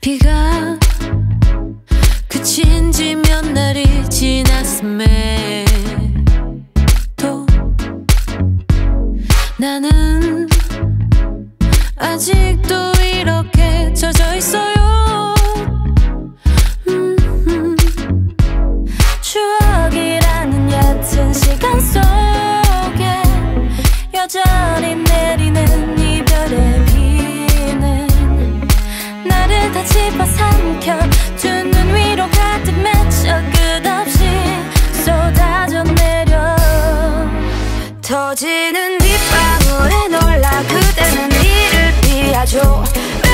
비가 그친 지 몇 날이 지났음에도 나는 아직도 이렇게 젖어 있어요. 추억이라는 얕은 시간 속에 여전히 내리는 이별의 비는 나를 다 집어삼켜 두 눈 위로 가득 맺혀 끝없이 쏟아져 내려 터지는 빗방울에 놀라 그대는 이를 피하죠.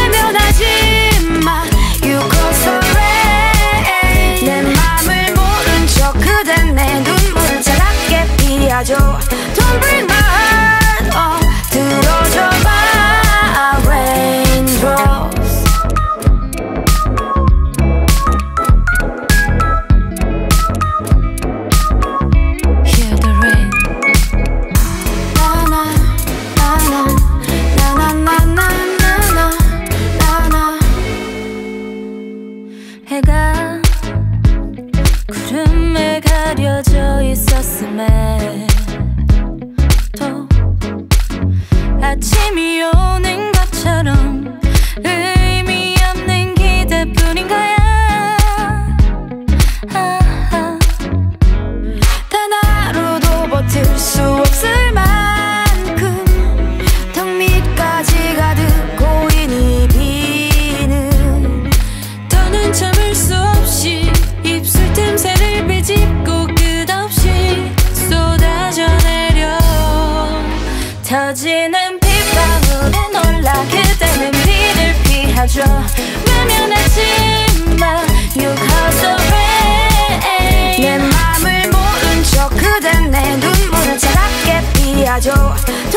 외면하지마 You go so rain 내 맘을 모른 척 그댄 내 눈물을 차갑게 피하죠. Don't break my heart 들어줘봐 Raindrops Hear the rain 나나 나나 나나나나나나나나 해가 구름에 가려져 있었음에도 아침이 오는 것처럼 의미 없는 기대뿐인 거야. 단 하루도 버틸 수 없을 만큼 턱 밑까지 가득 고인 이 비는 더는 참을 수 없이 입술 틈새를 비집고 끝없이 쏟아져 내려 터지는 빗방울에 놀라 그대는 비를 피하죠. 외면하지마 You cause the rain 내 맘을 모른 척 그댄 내 눈물을 차갑게 피하죠.